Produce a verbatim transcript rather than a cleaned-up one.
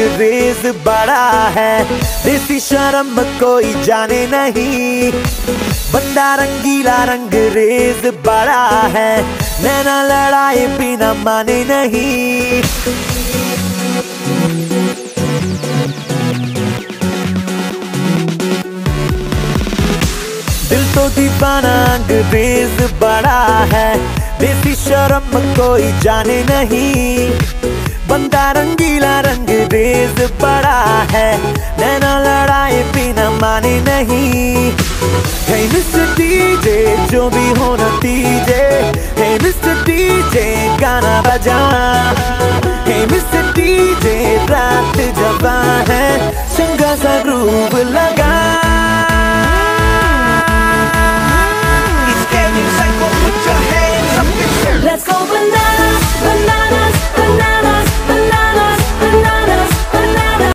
Raise बड़ा है, देसी शर्म कोई जाने नहीं। बंदा रंगीला रंग रेज बड़ा है, नैना लड़ाए बिना माने नहीं। दिल तो दीवाना अंग्रेज बड़ा है, देसी शर्म कोई जाने नहीं। बंदा रंगीला रंग रेज बड़ा है, नैना लड़ाए बिना माने नहीं। हे मिस्टर डीजे जो भी हो नतीजे, हे मिस्टर डीजे गाना बजा। हे मिस्टर डीजे रात जवां है, चंगा सा ग्रूव लगा।